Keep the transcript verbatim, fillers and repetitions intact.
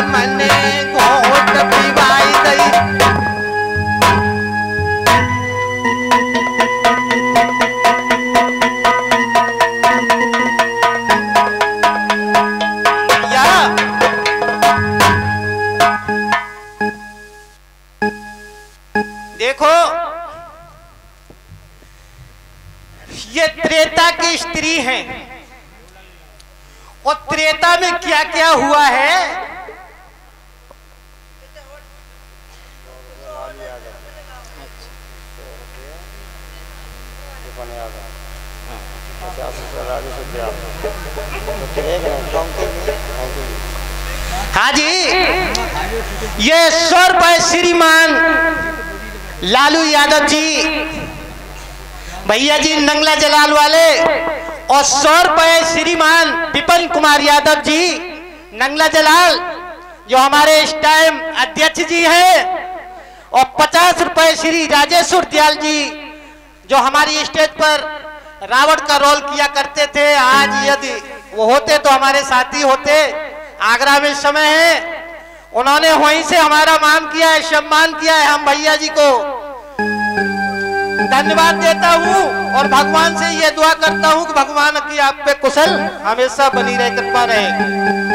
मने घोट पिवाई दई। देखो ये त्रेता की स्त्री है और त्रेता में क्या क्या हुआ है। हाँ जी, ये सौ रुपए श्रीमान लालू यादव जी भैया जी नंगला जलाल वाले और सौ रुपए श्रीमान विपिन कुमार यादव जी नंगला जलाल जो हमारे इस टाइम अध्यक्ष जी हैं और पचास रुपए श्री राजेश्वर दयाल जी जो हमारी स्टेज पर रावण का रोल किया करते थे। आज यदि वो होते तो हमारे साथी होते। आगरा में समय है, उन्होंने वहीं से हमारा मान किया है, सम्मान किया है। हम भैया जी को धन्यवाद देता हूँ और भगवान से ये दुआ करता हूँ कि भगवान की आप पे कुशल हमेशा बनी रहे, कृपा रहे।